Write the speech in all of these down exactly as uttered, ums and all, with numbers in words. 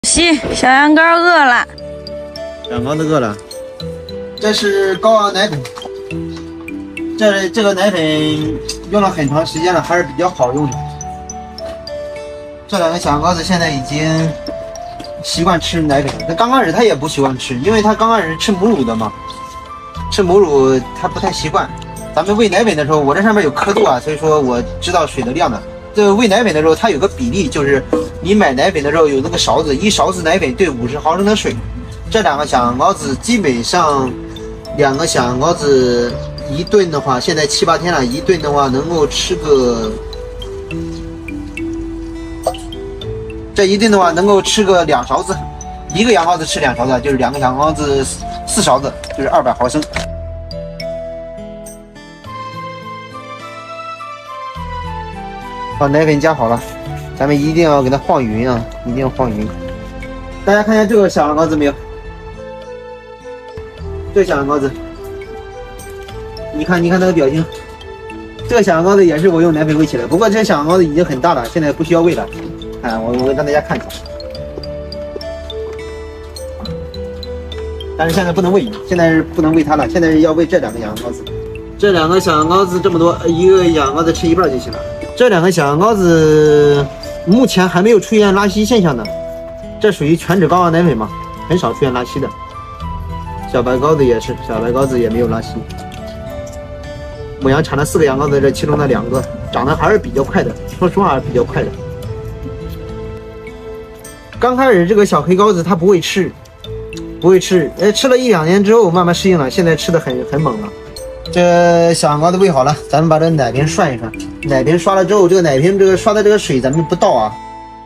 西，小羊羔饿了。 小羊羔都饿了。这是羔羊奶粉，这这个奶粉用了很长时间了，还是比较好用的。这两个小羊羔子现在已经习惯吃奶粉了。那刚开始它也不习惯吃，因为它刚开始吃母乳的嘛，吃母乳它不太习惯。咱们喂奶粉的时候，我这上面有刻度啊，所以说我知道水的量的。这喂奶粉的时候，它有个比例，就是你买奶粉的时候有那个勺子，一勺子奶粉对五十毫升的水。这两个小羊羔子基本上，两个小羊羔子一顿的话，现在七八天了，一顿的话能够吃个，这一顿的话能够吃个两勺子，一个羊羔子吃两勺子，就是两个羊羔子四勺子，就是二百毫升。把奶粉加好了，咱们一定要给它晃匀啊，一定要晃匀。大家看见这个小羊羔子没有？这个小羊羔子，你看，你看它的表情。这个小羊羔子也是我用奶粉喂起来，不过这个小羊羔子已经很大了，现在不需要喂了。哎，我我让大家看一下。但是现在不能喂，现在是不能喂它了，现在是要喂这两个羊羔子。这两个小羊羔子这么多，一个小羊羔子吃一半就行了。这两个小羊羔子目前还没有出现拉稀现象的，这属于全脂羔羊奶粉嘛，很少出现拉稀的。小白羔子也是，小白羔子也没有拉稀。母羊产了四个羊羔子，这其中的两个长得还是比较快的，说实话还是比较快的。刚开始这个小黑羔子它不会吃，不会吃，呃，吃了一两年之后慢慢适应了，现在吃的很很猛了。这小羊羔子喂好了，咱们把这奶瓶涮一涮。奶瓶刷了之后，这个奶瓶这个刷的这个水咱们不倒啊。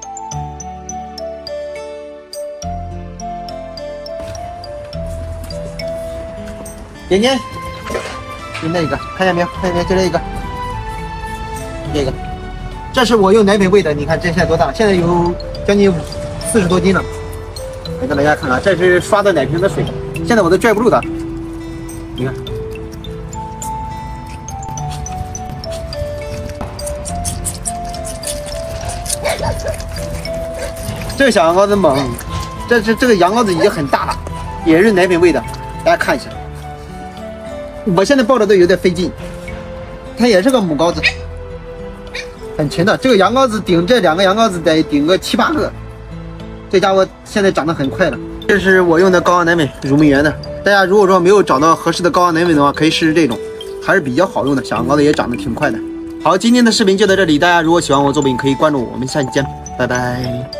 点点，就那个，看见没有？看见没有？就这个，这个，这是我用奶粉喂的。你看这现在多大？现在有将近四十多斤了。来给大家看看，这是刷的奶瓶的水，现在我都拽不住它。你看。这个小羊羔子猛，这这这个羊羔子已经很大了，也是奶粉喂的，大家看一下。我现在抱着都有点费劲，它也是个母羔子，很沉的。这个羊羔子顶这两个羊羔子得顶个七八个，这家伙现在长得很快了。这是我用的羔羊奶粉，乳蜜源的。大家如果说没有找到合适的羔羊奶粉的话，可以试试这种，还是比较好用的。小羊羔子也长得挺快的。好，今天的视频就到这里，大家如果喜欢我作品，可以关注我，我们下期见，拜拜。